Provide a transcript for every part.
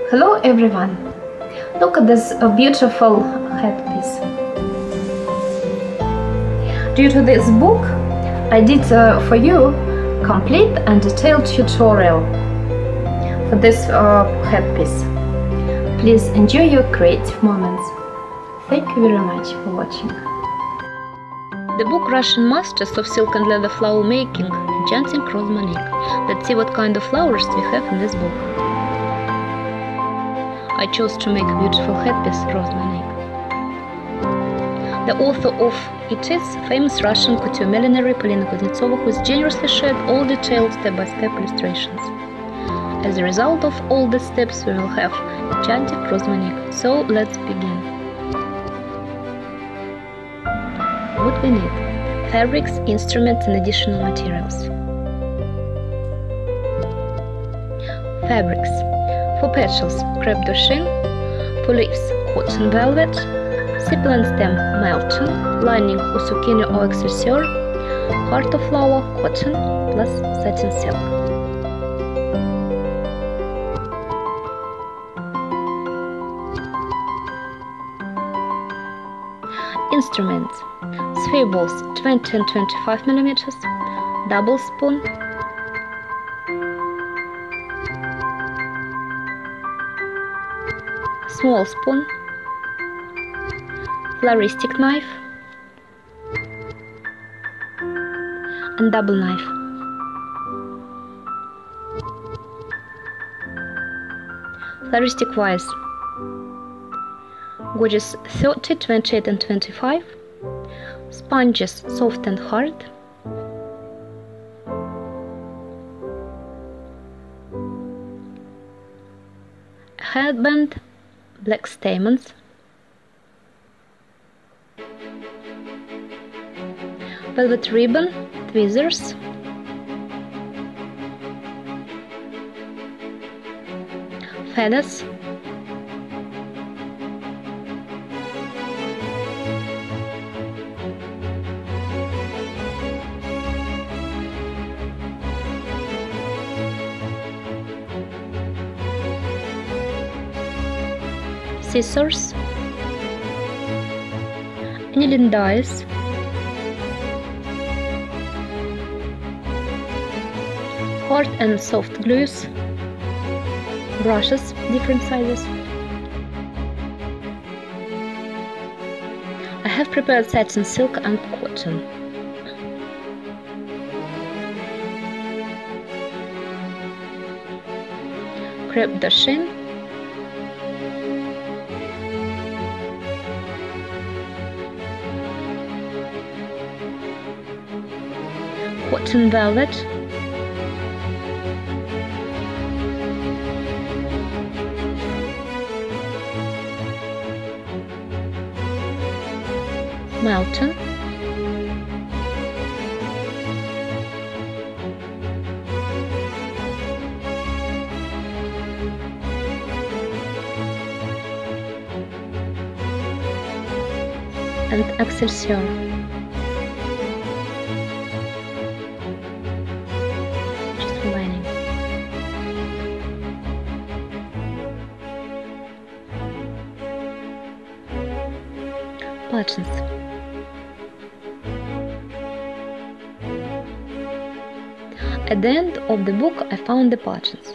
Hello everyone! Look at this beautiful headpiece. Due to this book, I did for you complete and detailed tutorial for this headpiece. Please enjoy your creative moments. Thank you very much for watching. The book Russian Masters of Silk and Leather Flower Making, Enchanting Rosmonique. Let's see what kind of flowers we have in this book. I chose to make a beautiful headpiece, Rosmonique. The author of it is famous Russian couture millinery Polina Kuznetsova, who has generously shared all detailed step-by-step illustrations. As a result of all the steps, we will have Enchanting Rosmonique. So let's begin. What we need: fabrics, instruments and additional materials. Fabrics. For petals, crepe de chine. For leaves, cotton velvet. Sepal and stem, melton. Lining, zucchini or excelsior. Heart of flower, cotton plus satin silk. Instruments: sphere balls 20 and 25 mm, double spoon, small spoon, floristic knife and double knife. Floristic wise: gauges 30, 28 and 25, sponges soft and hard, headband, black stamens, velvet ribbon, tweezers, feathers, scissors, annealing dies, hard and soft glues, brushes, different sizes. I have prepared satin silk and cotton. Crepe de chine, cotton velvet, melton, and excelsior. Lining. Buttons. At the end of the book I found the buttons.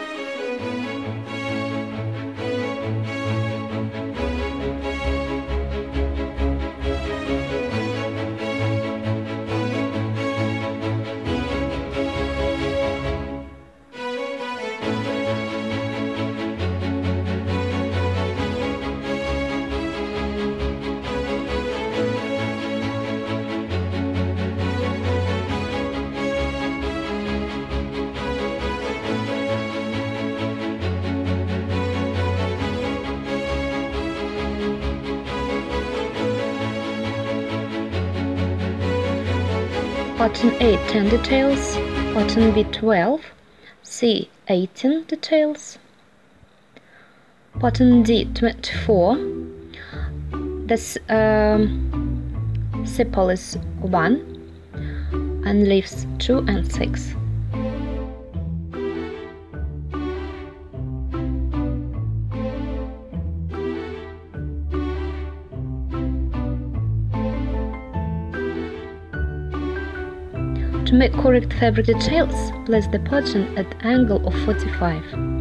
Button A 10 details, button B 12, C 18 details, button D 24, the sepal is 1 and leaves 2 and 6. To make correct fabric details, place the pattern at angle of 45.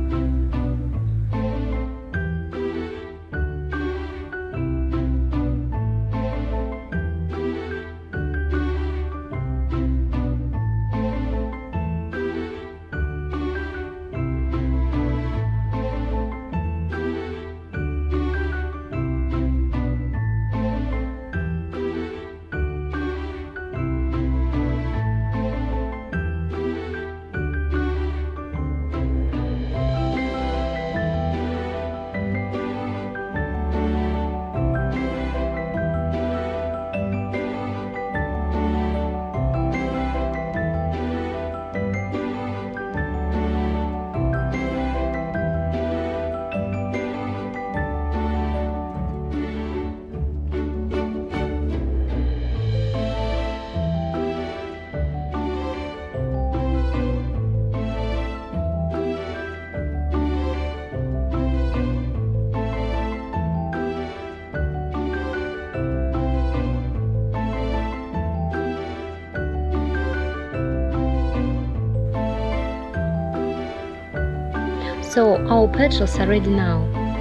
So our petals are ready now.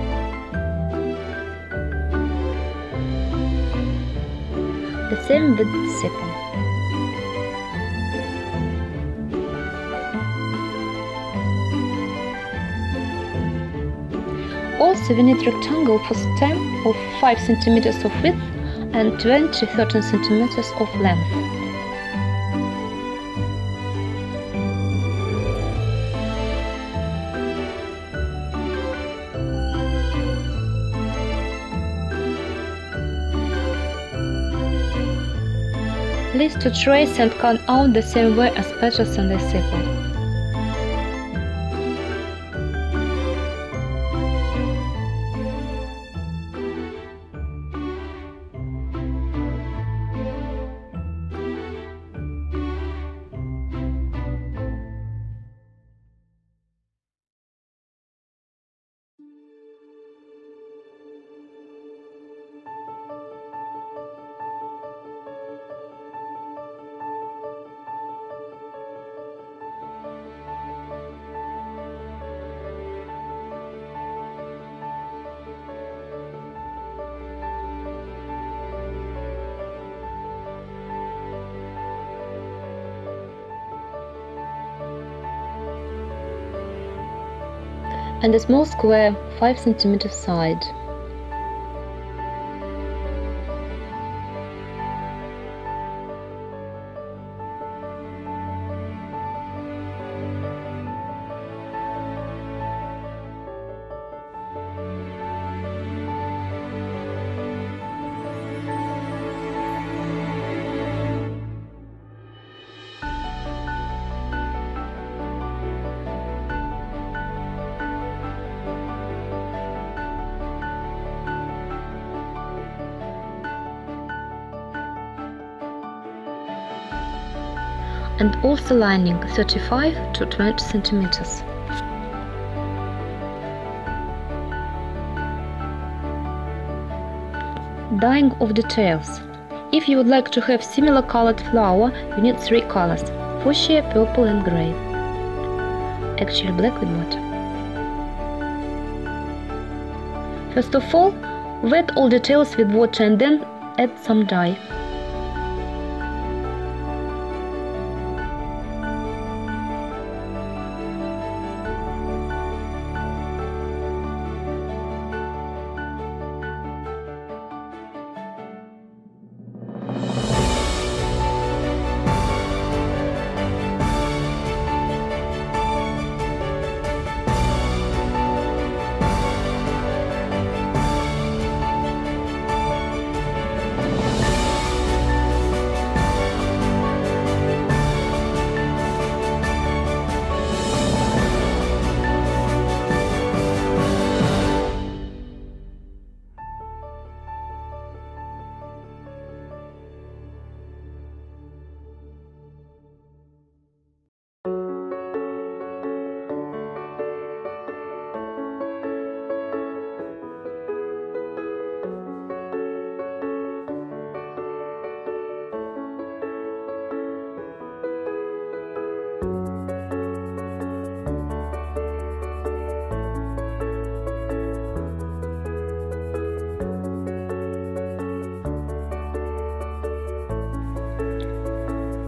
The same with the sepal. Also we need rectangle for stem of 5 cm of width and 13 cm of length. Please to trace and cut out the same way as petals on the sepal. And a small square 5 cm side. And also lining 35 to 20 centimeters. Dyeing of details. If you would like to have similar colored flower, you need 3 colors: fuchsia, purple and gray. Actually black with water. First of all, wet all details with water and then add some dye.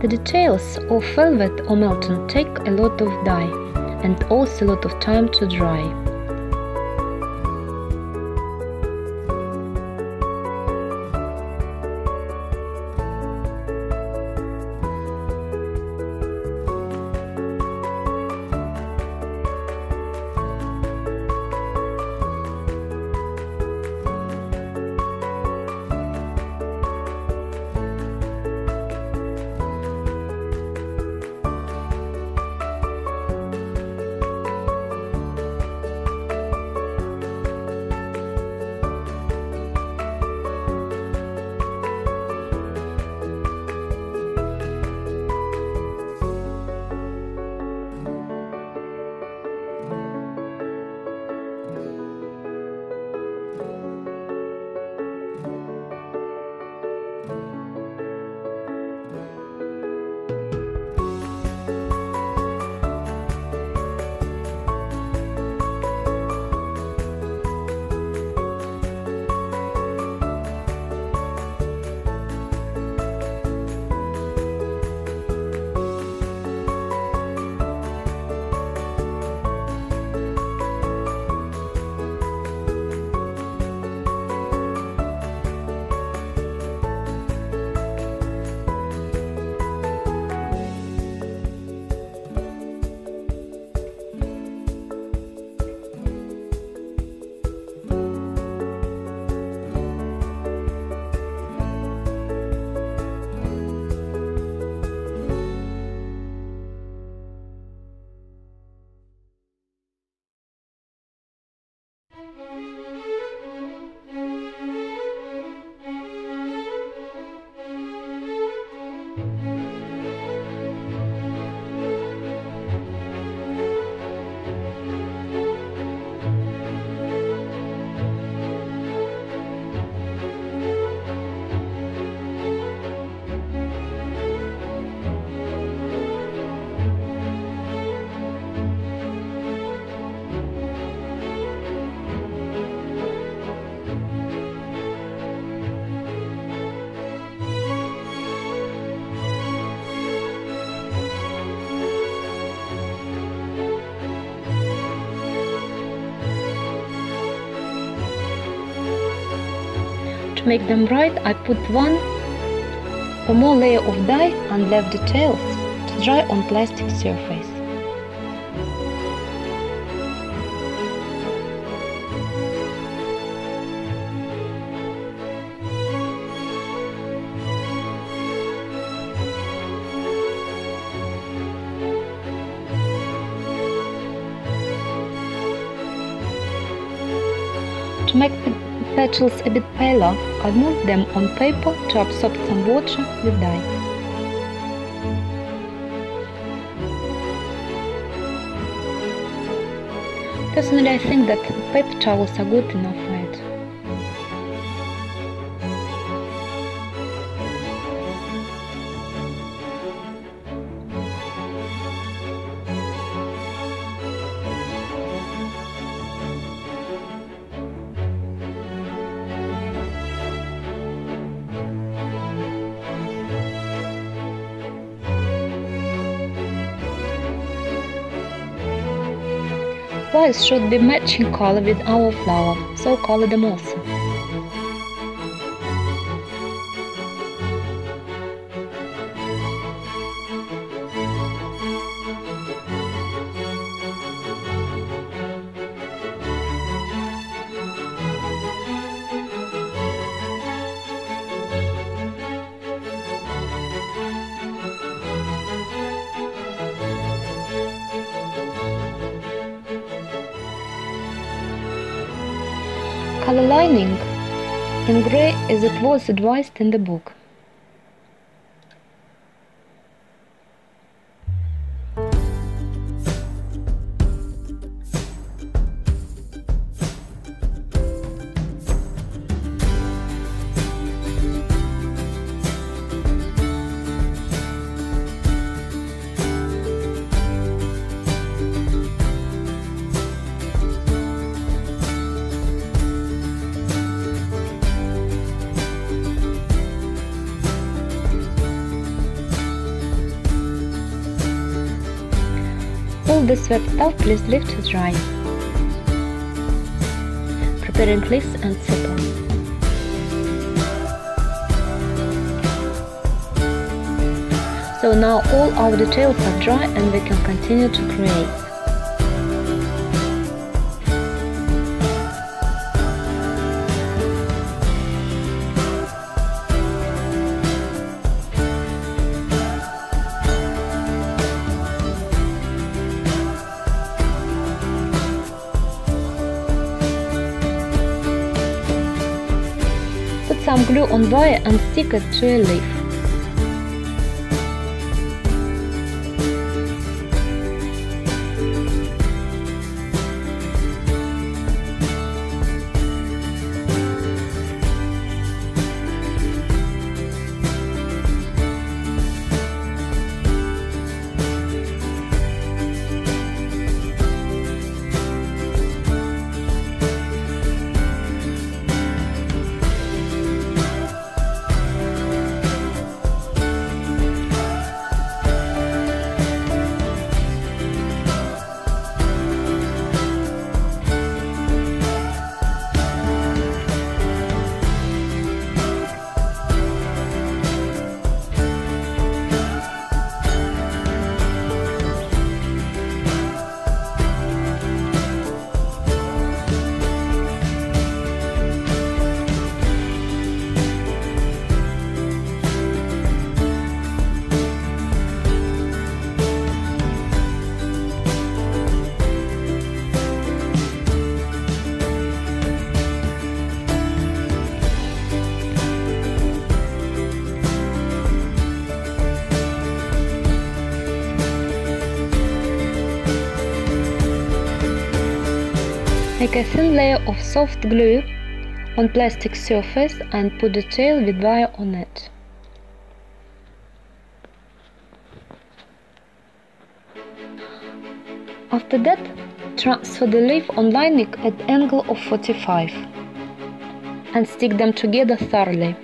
The details of velvet or Melton take a lot of dye and also a lot of time to dry. To make them bright, I put one or more layer of dye and left details to dry on plastic surface. To make the petals a bit paler, I moved them on paper to absorb some water with dye. Personally, I think that paper towels are good enough for it. Flowers should be matching color with our flower, so color them also. Color lining in grey as it was advised in the book. All this wet stuff please leave to dry. Preparing leaves and sepal. So now all our details are dry and we can continue to create. Put some glue on wire and stick it to a leaf. Make a thin layer of soft glue on plastic surface and put the tail with wire on it. After that, transfer the leaf on lining at angle of 45 and stick them together thoroughly.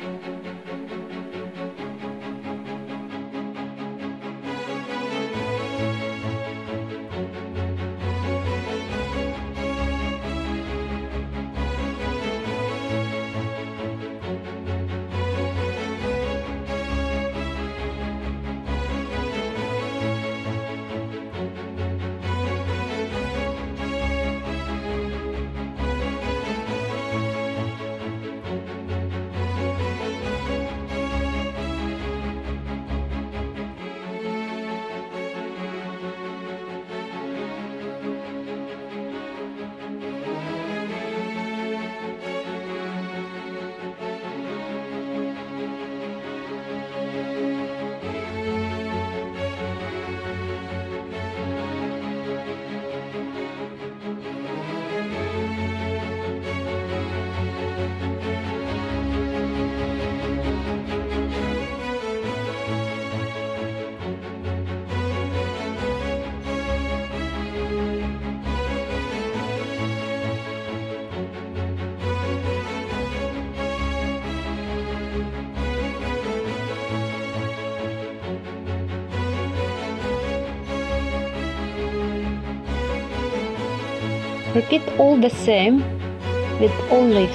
Repeat all the same with all leaves.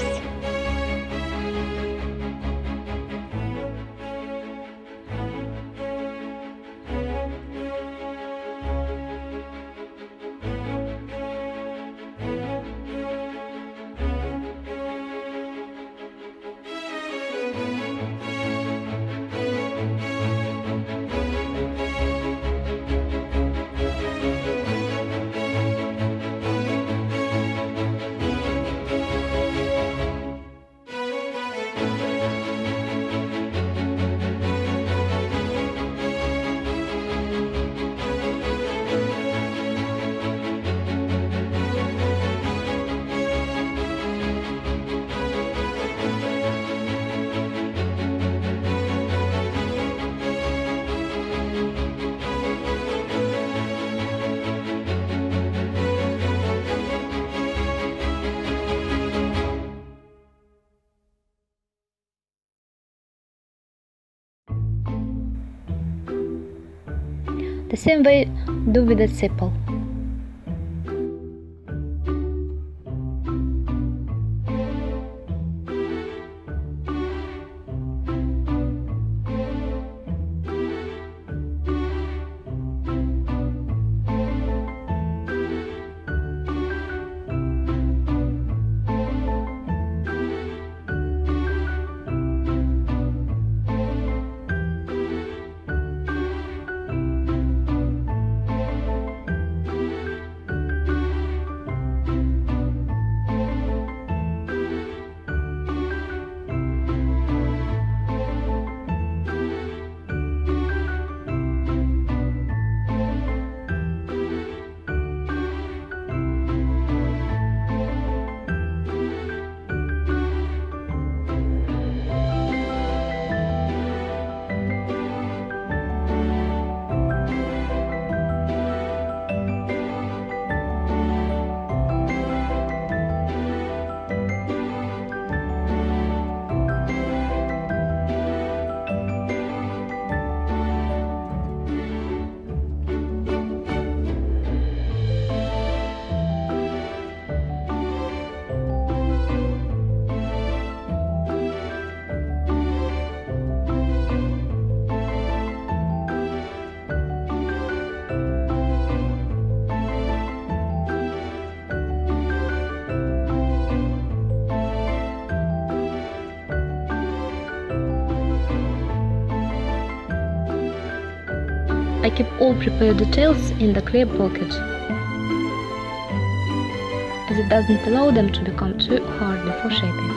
The same way do with the sepal. I keep all prepared details in the clear pocket, as it doesn't allow them to become too hard before shaping.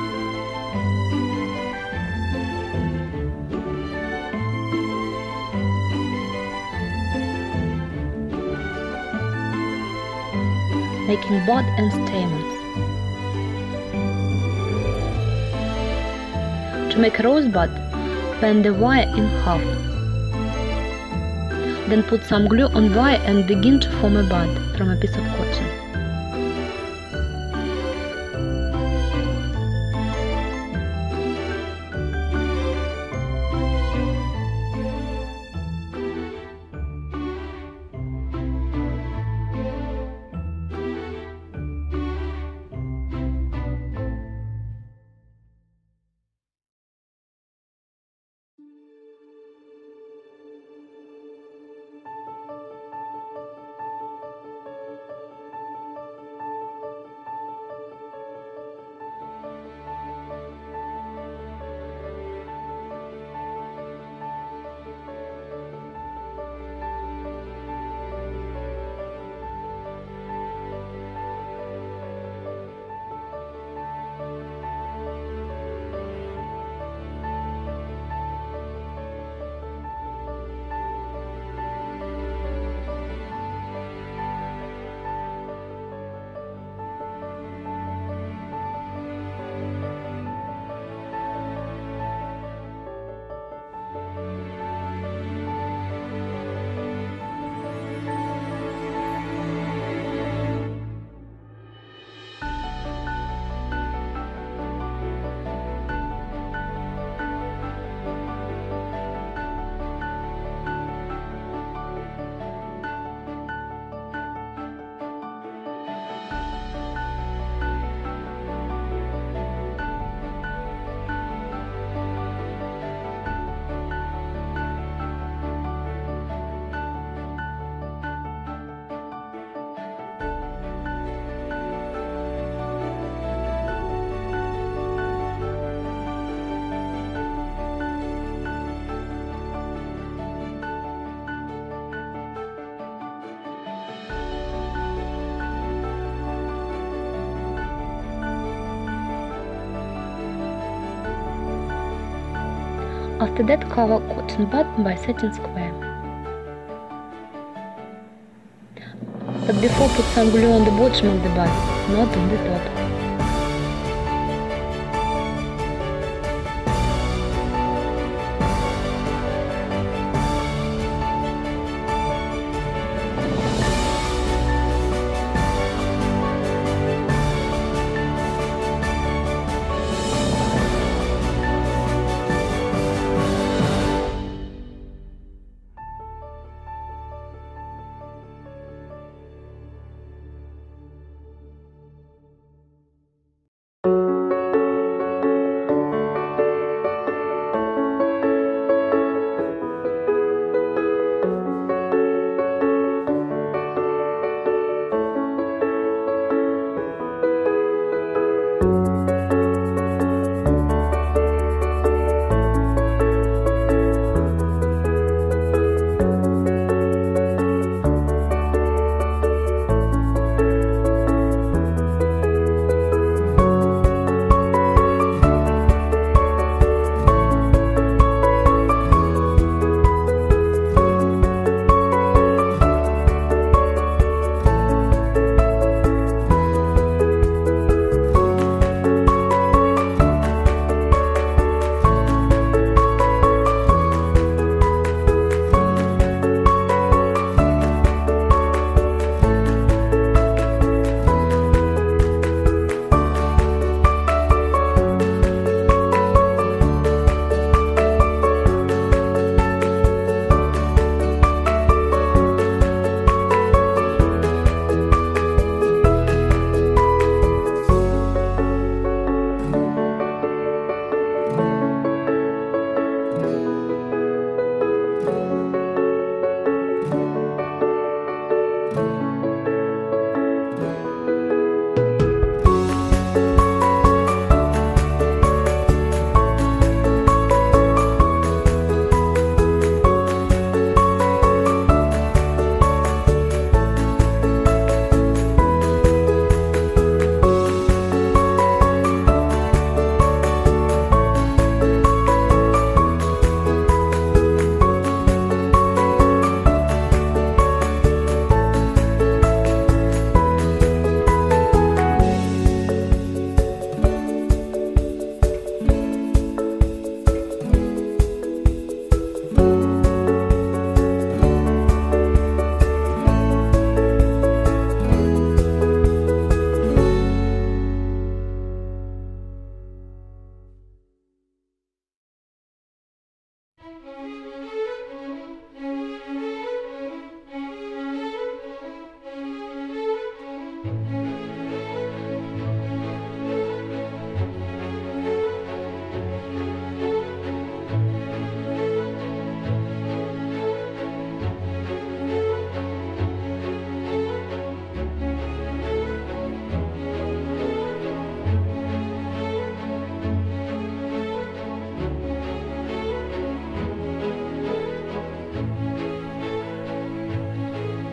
Making bud and stamens. To make a rosebud, bend the wire in half. Then put some glue on wire and begin to form a bud from a piece of cotton. After that, cover cotton bud by setting square. But before, put some glue on the bottom of the bud, not on the top.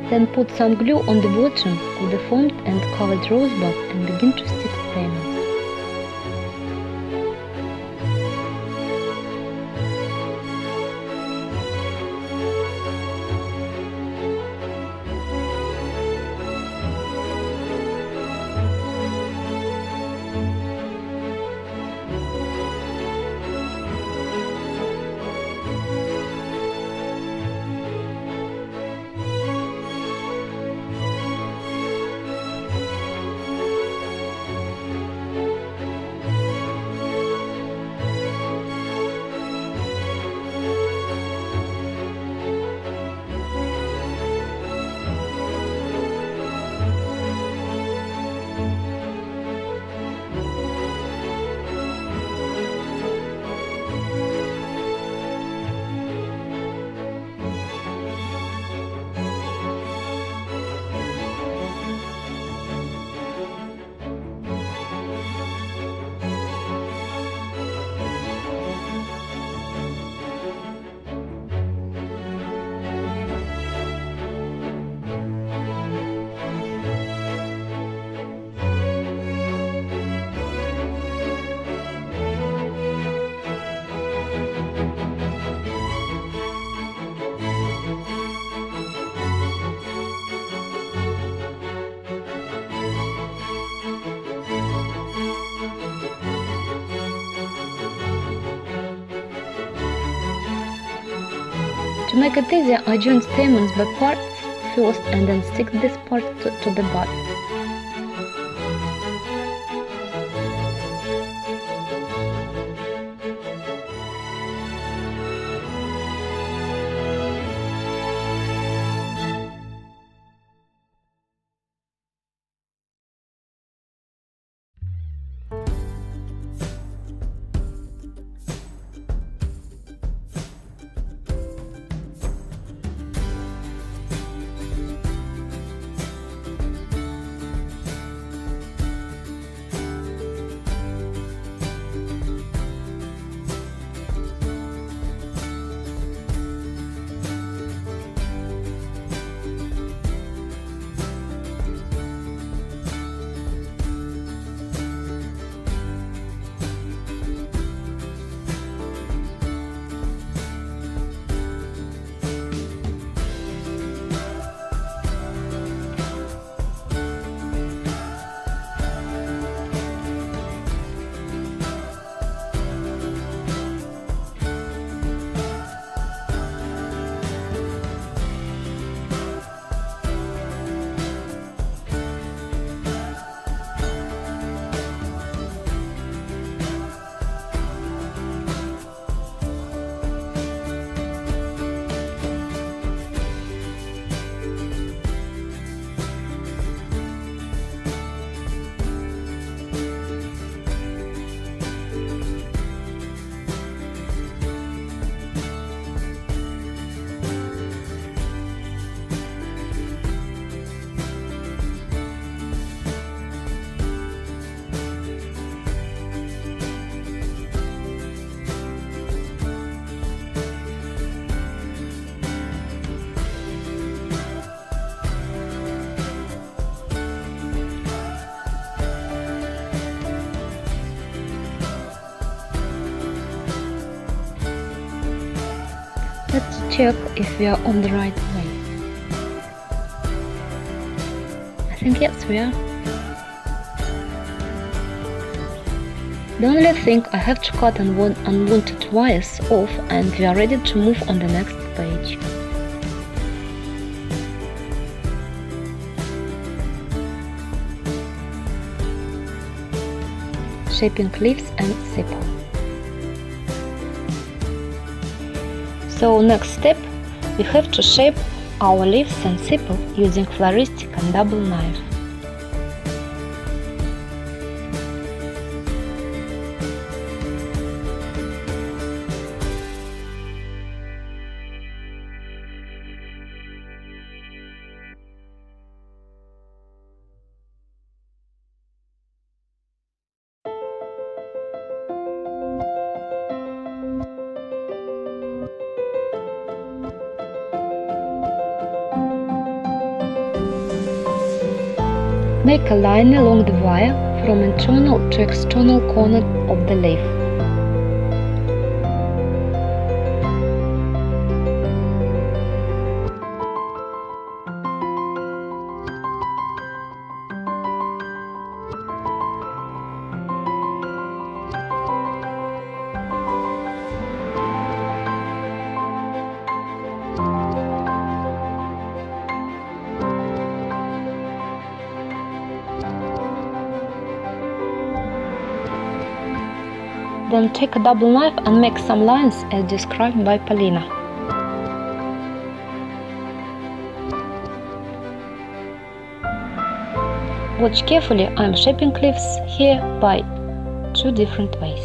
Then put some glue on the bottom of the formed and covered rosebud and begin to stick stamens. To make it easier, I join stamens by parts first and then stick this part to the bud. Let's check if we are on the right way. I think yes, we are. The only thing, I have to cut unwanted wires off and we are ready to move on the next page. Shaping leaves and sepal. So next step, we have to shape our leaves and sepal using floristic and double knife. Make a line along the wire from internal to external corner of the leaf. Then take a double knife and make some lines as described by Paulina. Watch carefully, I am shaping leaves here by 2 different ways.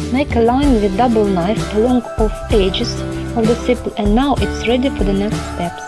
Make a line with double knife along both edges of the stipple, and now it's ready for the next steps.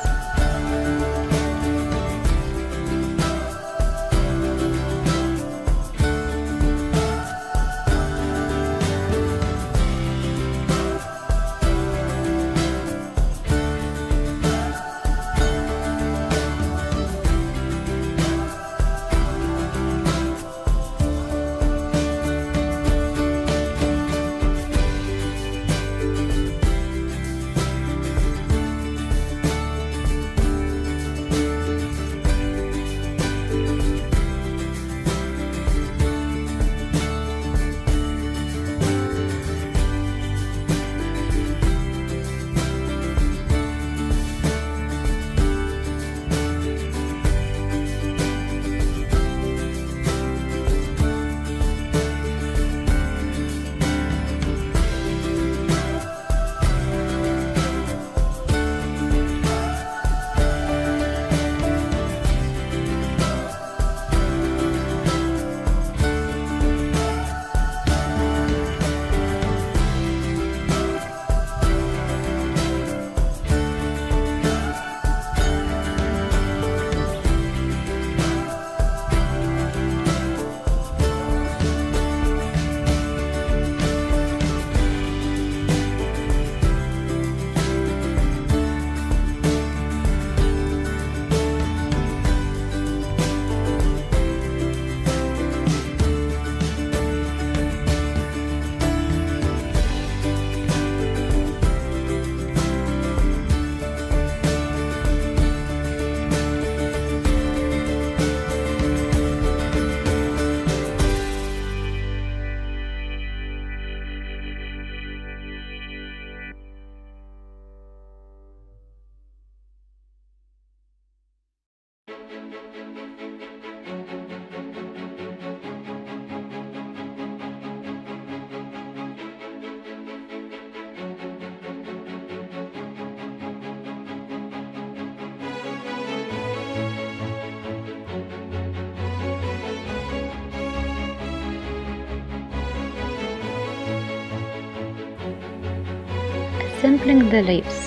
Assembling the leaves.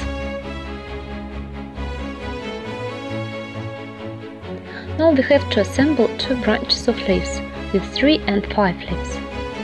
Now we have to assemble 2 branches of leaves with 3 and 5 leaves.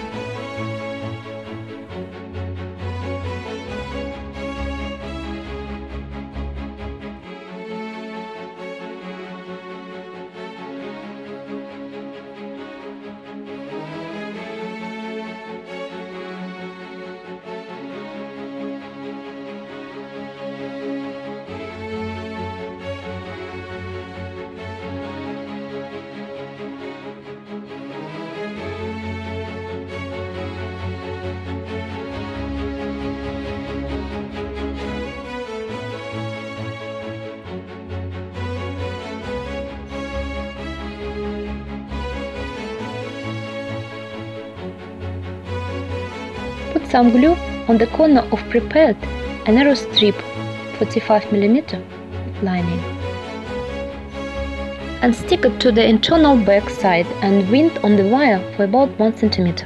Put some glue on the corner of prepared a narrow strip 45 mm lining and stick it to the internal back side and wind on the wire for about 1 cm.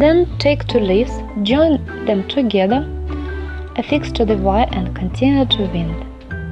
Then take two leaves, join them together, affix to the wire and continue to wind.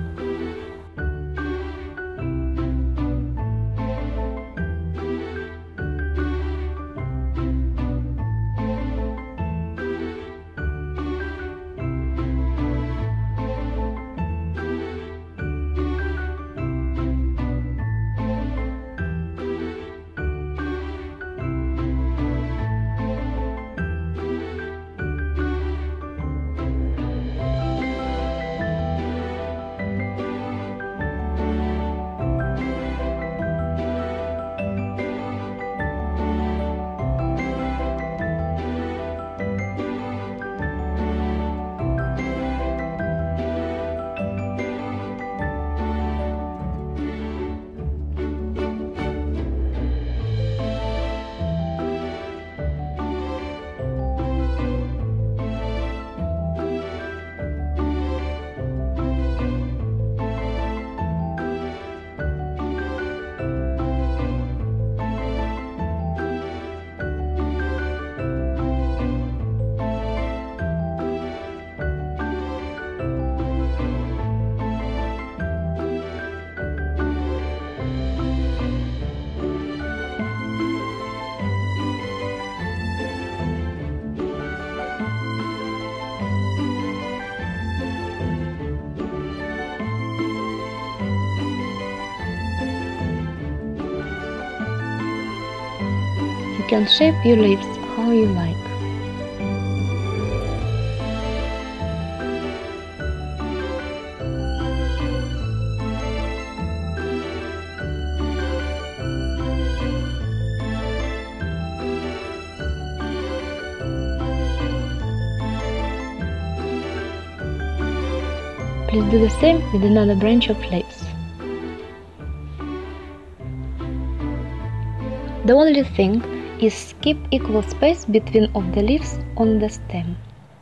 You can shape your leaves how you like. Please do the same with another branch of leaves. The only thing is keep equal space between of the leaves on the stem.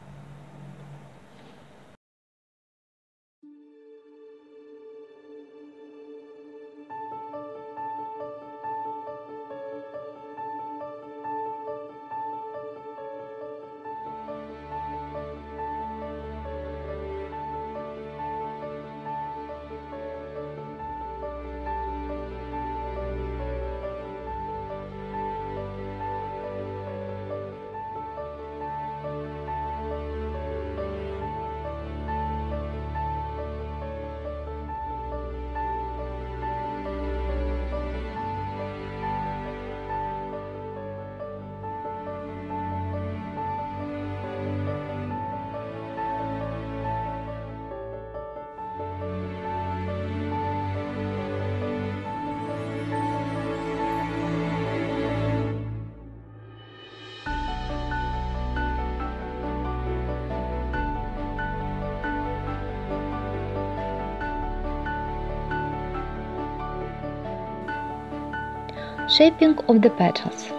Shaping of the petals.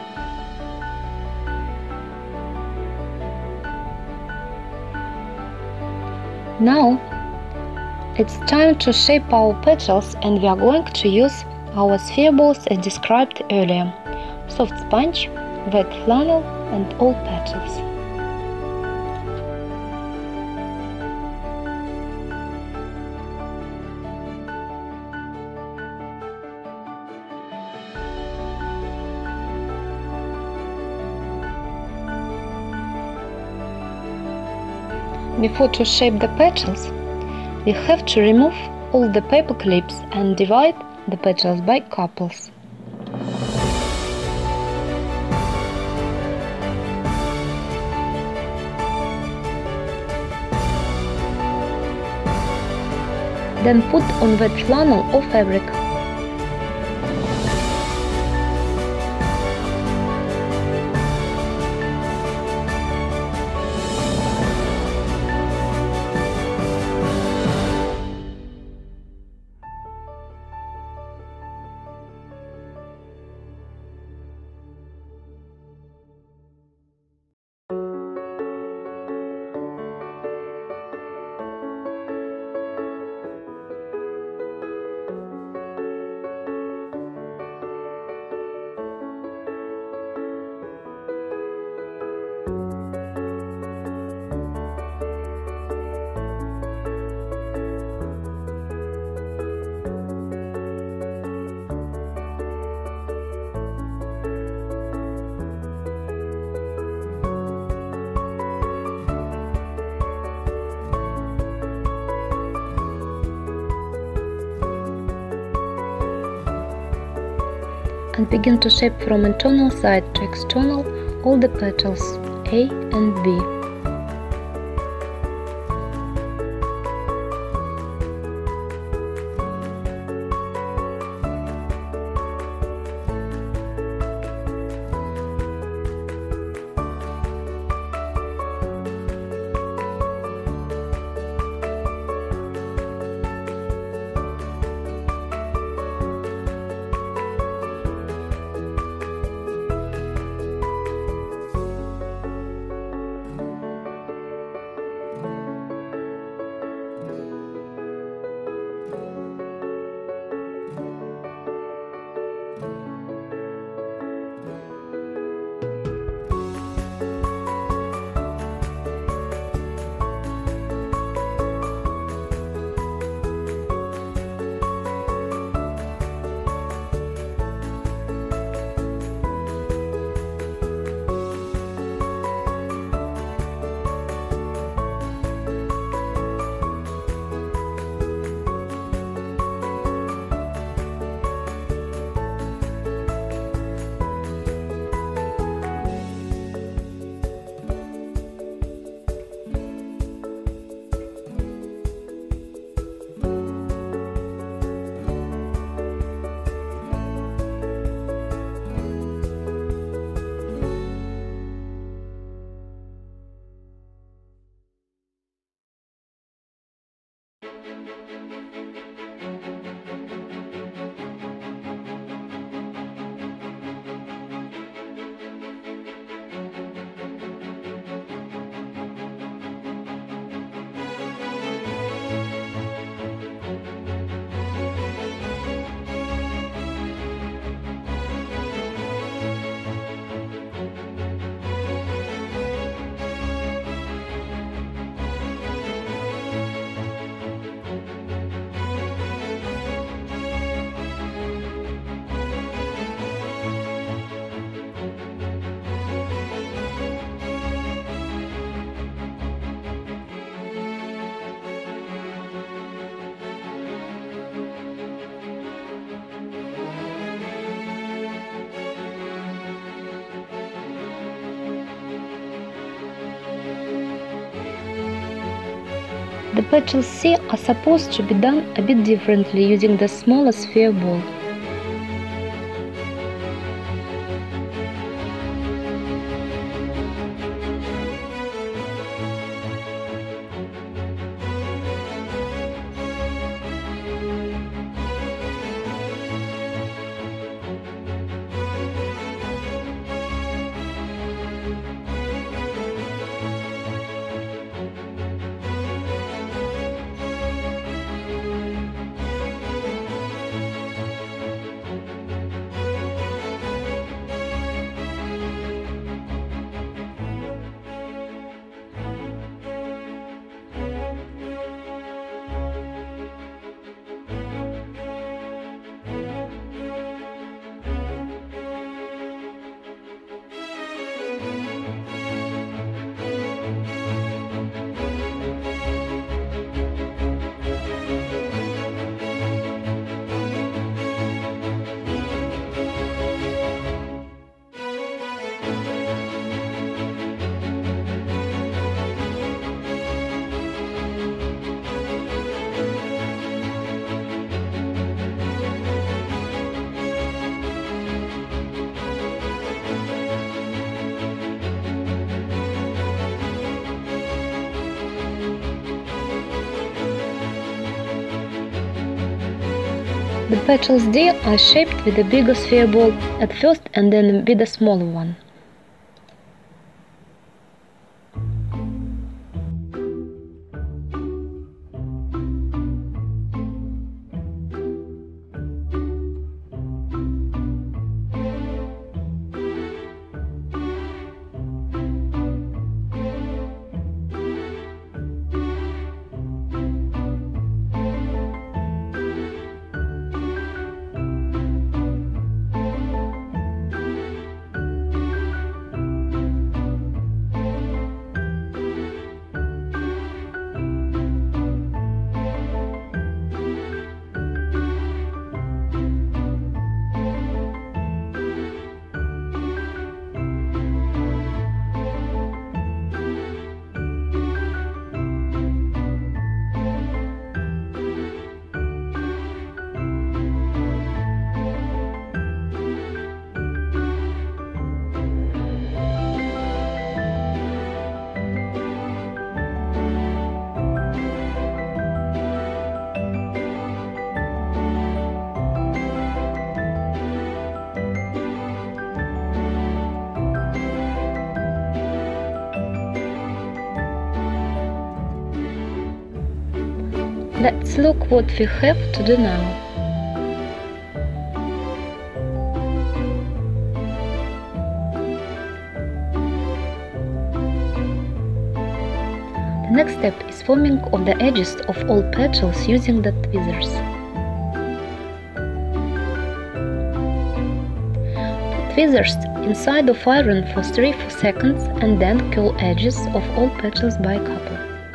Now it's time to shape our petals, and we are going to use our sphere balls as described earlier: soft sponge, wet flannel and all petals. Before to shape the petals, we have to remove all the paper clips and divide the petals by couples. Then put on wet flannel or fabric. and begin to shape from internal side to external all the petals A and B. The petals C are supposed to be done a bit differently using the smaller sphere ball. The petals D are shaped with a bigger sphere ball at first and then with a smaller one. Let's look what we have to do now. The next step is forming of the edges of all petals using the tweezers. Put tweezers inside of iron for 3-4 seconds and then curl edges of all petals by a couple.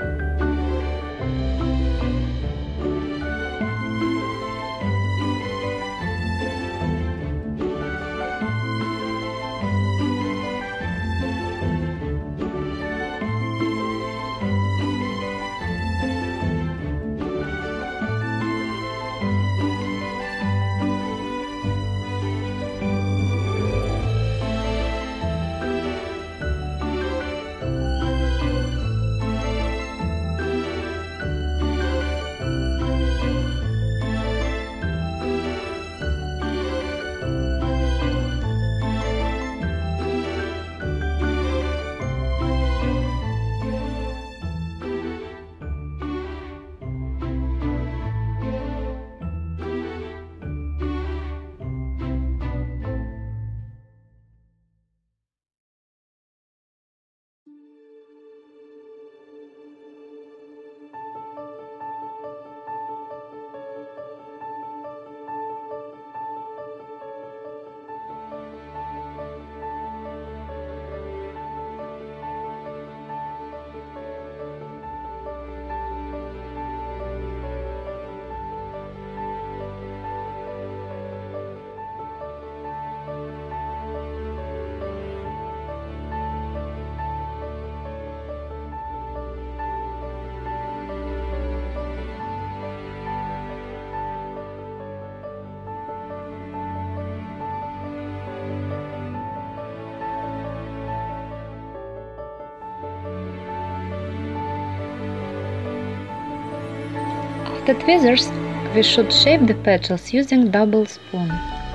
After tweezers, we should shape the petals using double spoon.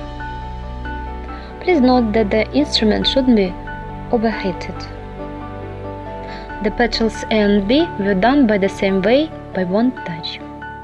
Please note that the instrument shouldn't be overheated. The petals A and B were done by the same way, by one touch.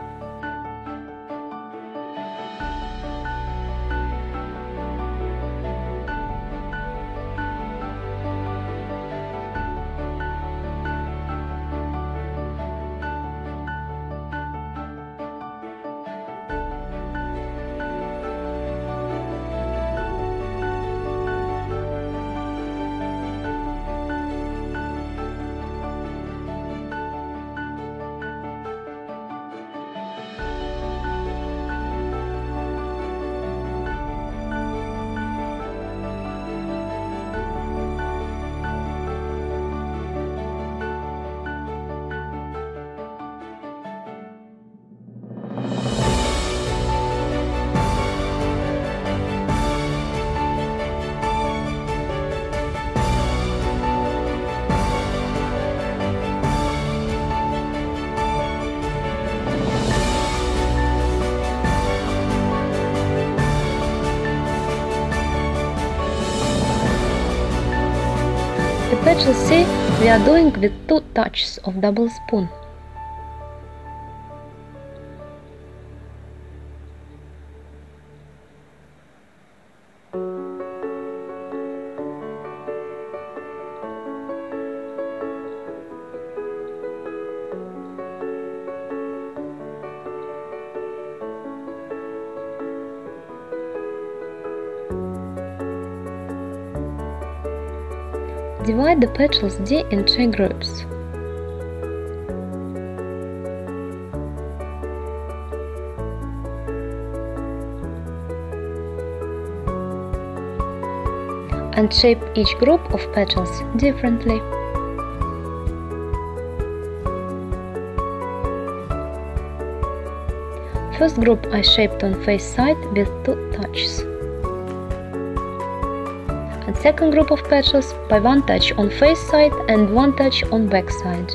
The petal C we are doing with 2 touches of double spoon. Divide the petals D in 3 groups. And shape each group of petals differently. First group I shaped on face side with 2 touches. And second group of petals by 1 touch on face side and 1 touch on back side.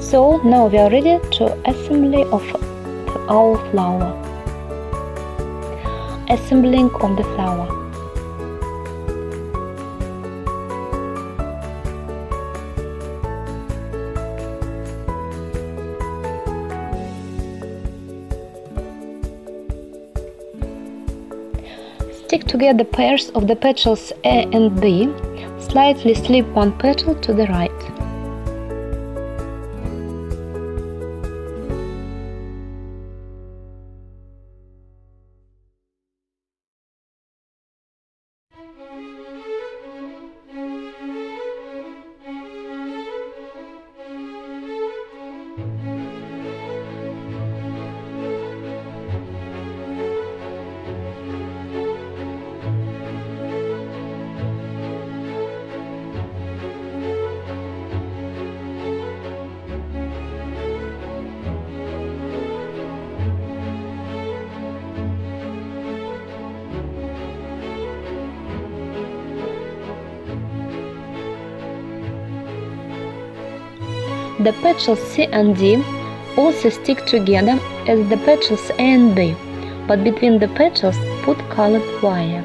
So now we are ready to assembly of our flower. Assembling of the flower. Stick together pairs of the petals A and B. Slightly slip one petal to the right. The petals C and D also stick together as the petals A and B, but between the petals put colored wire.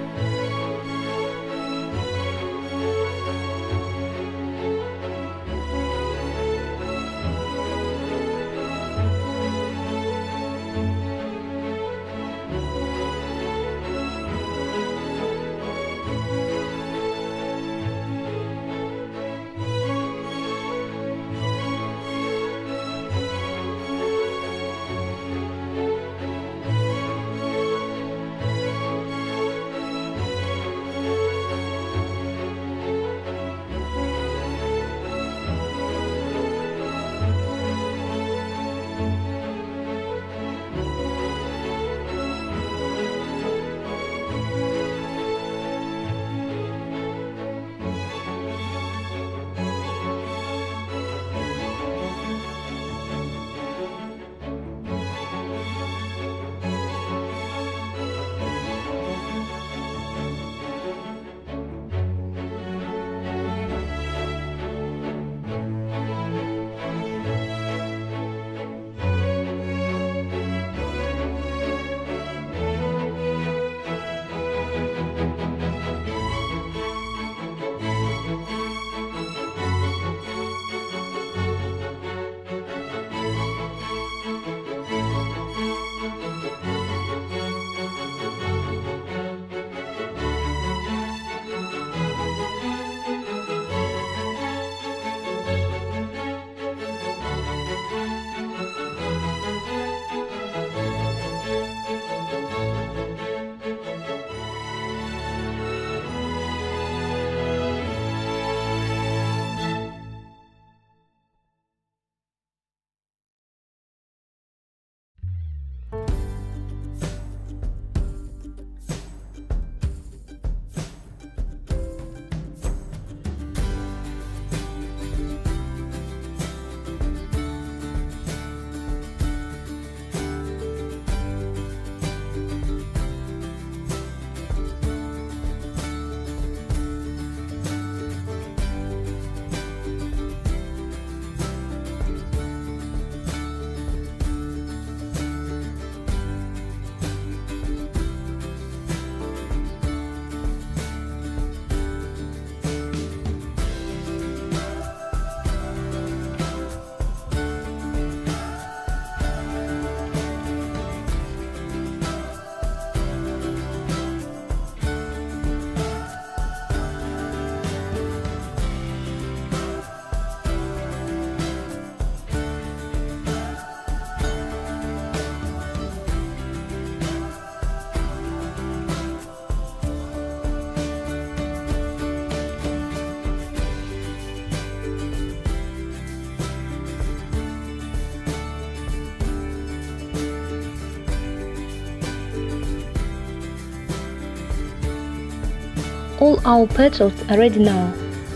All our petals are ready now.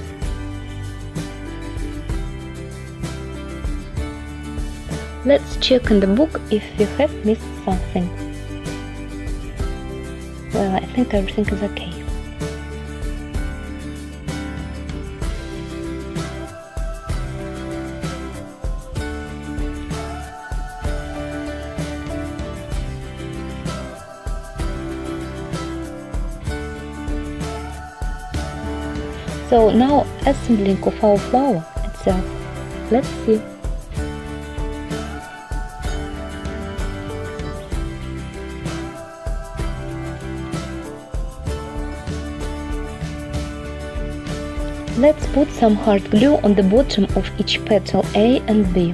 Let's check in the book if we have missed something. Well, I think everything is okay. So now assembling of our flower itself. Let's see. Let's put some hard glue on the bottom of each petal A and B.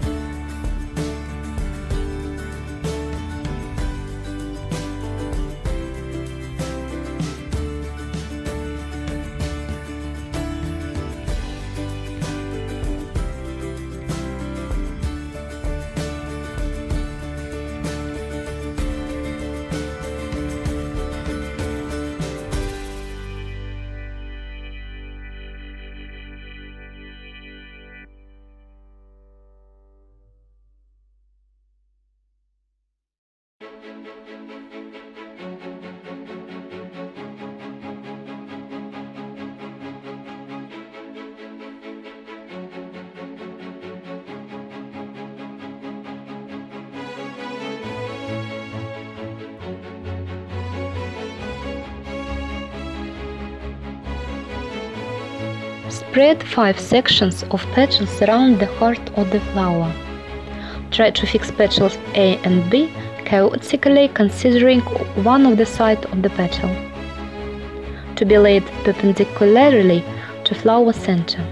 Spread 5 sections of petals around the heart of the flower. Try to fix petals A and B chaotically, considering one of the sides of the petal to be laid perpendicularly to flower center.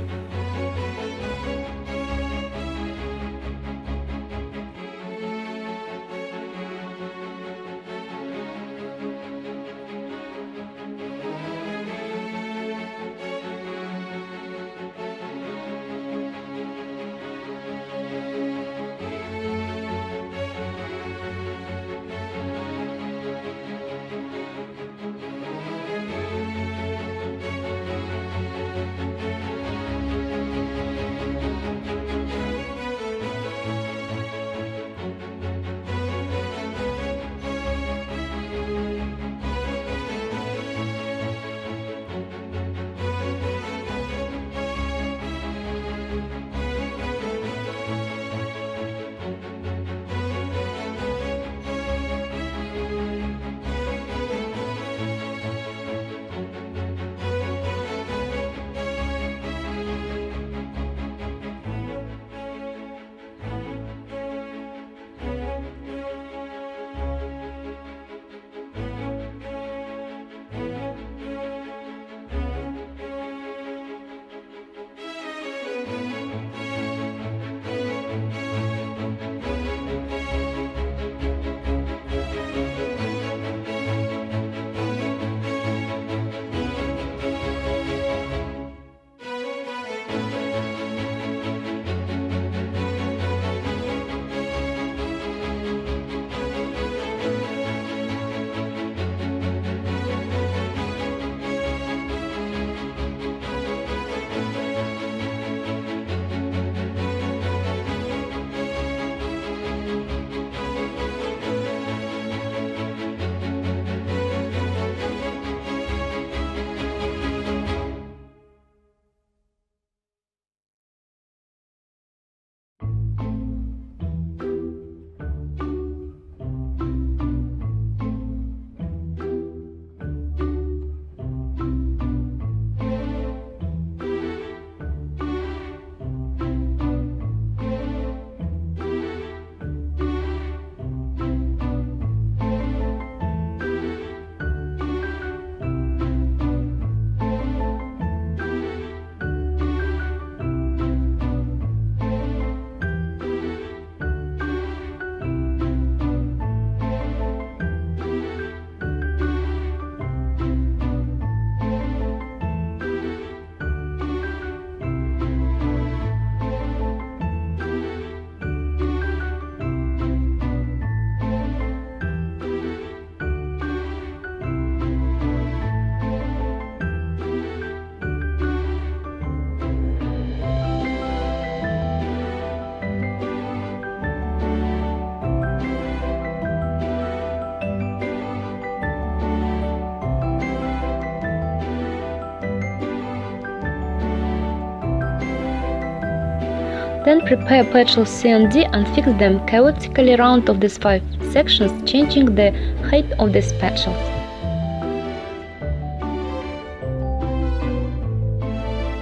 Then prepare petals C and D and fix them chaotically around of these 5 sections, changing the height of these petals.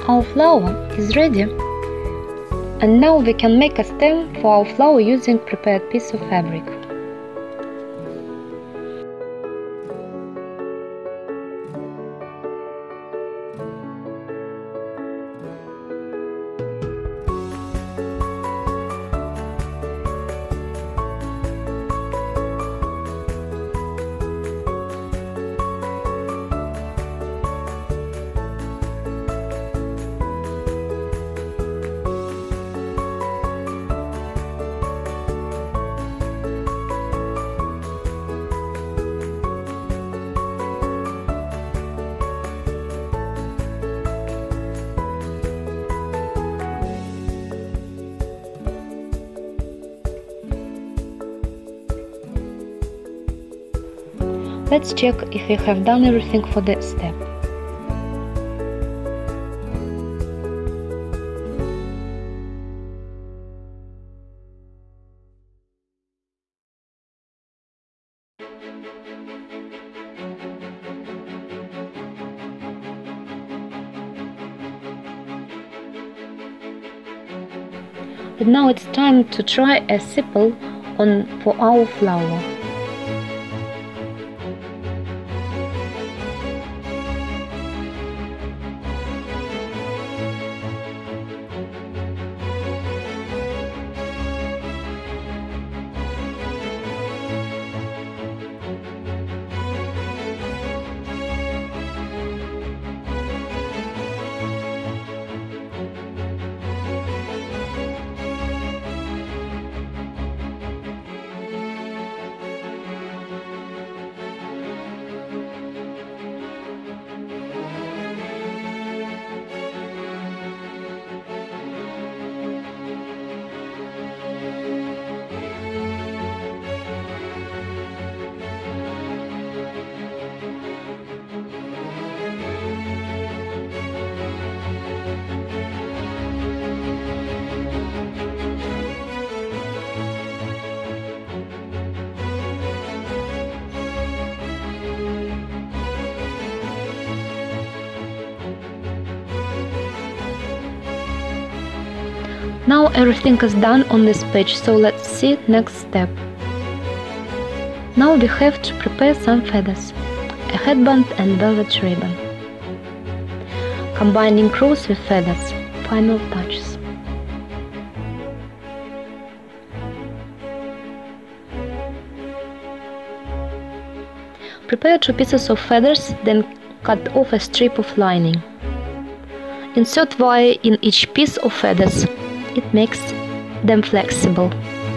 Our flower is ready, and now we can make a stem for our flower using prepared piece of fabric. Let's check if we have done everything for that step. And now it's time to try a sepal for our flower. Now everything is done on this page, so let's see next step. Now we have to prepare some feathers, a headband and velvet ribbon. Combining crows with feathers, final touches. Prepare 2 pieces of feathers, then cut off a strip of lining. Insert wire in each piece of feathers. It makes them flexible.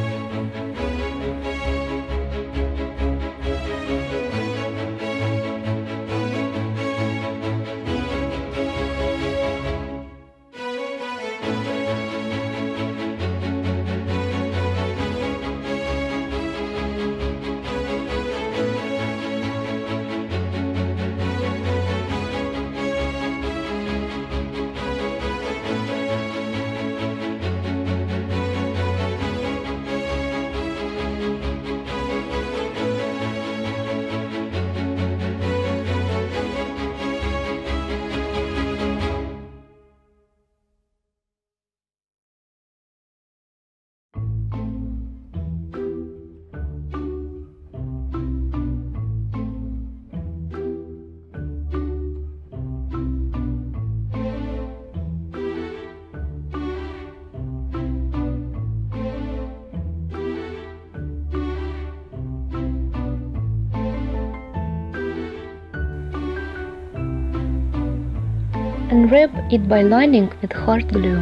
And wrap it by lining with hard glue.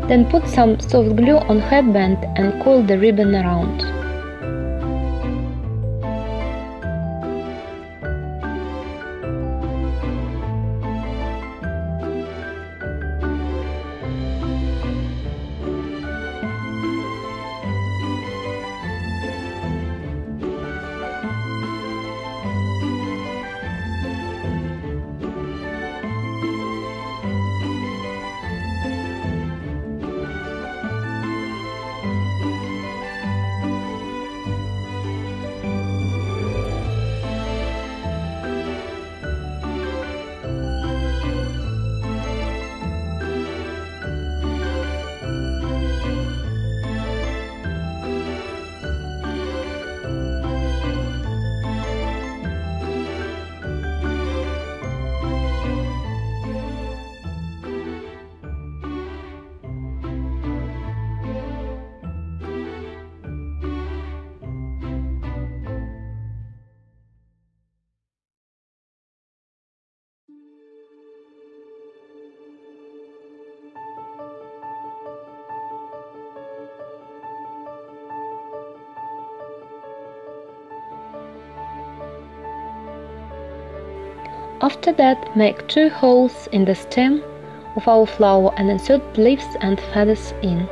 Then put some soft glue on headband and coil the ribbon around. After that, make 2 holes in the stem of our flower and insert leaves and feathers in.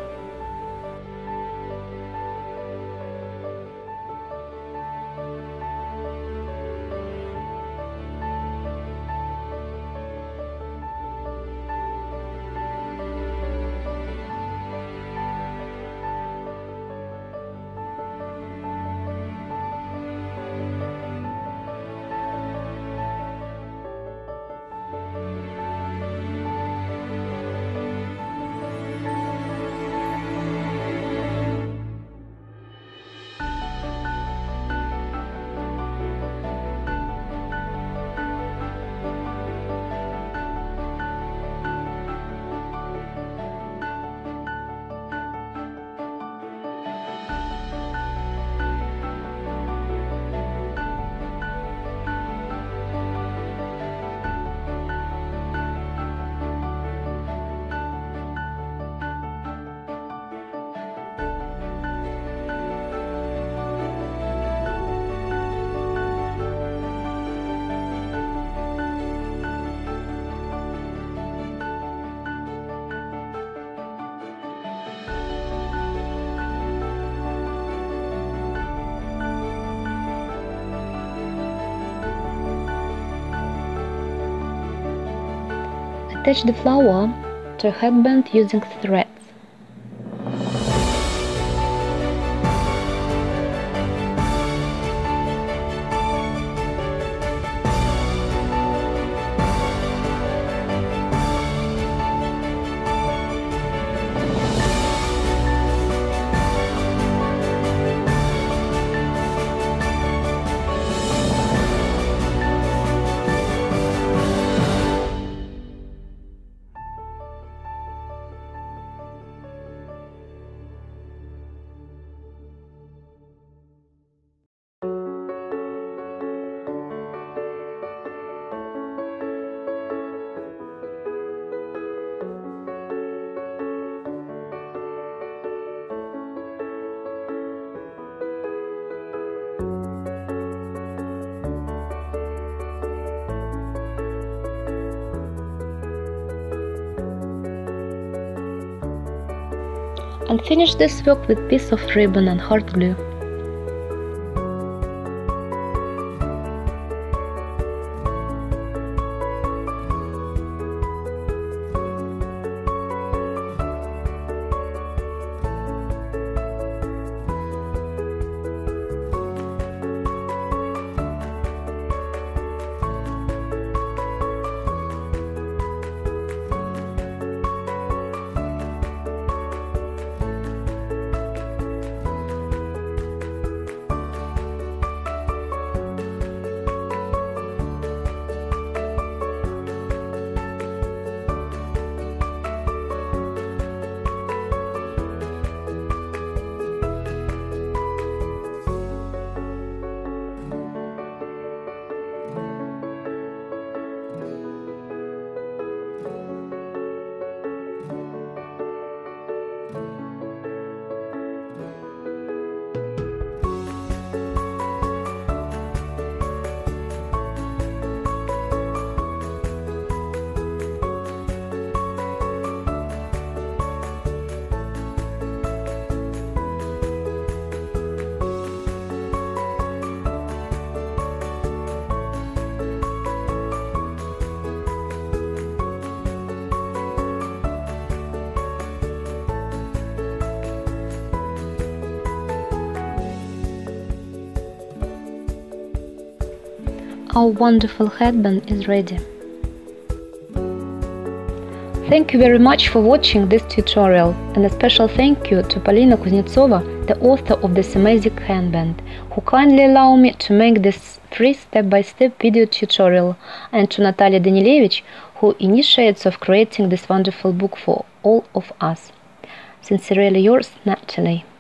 Attach the flower to a headband using threads. And finish this work with piece of ribbon and hard glue. our wonderful headband is ready. Thank you very much for watching this tutorial, and a special thank you to Polina Kuznetsova, the author of this amazing headband, who kindly allowed me to make this free step-by-step video tutorial, and to Natalie Danilevich, who initiates of creating this wonderful book for all of us. Sincerely yours, Natalie.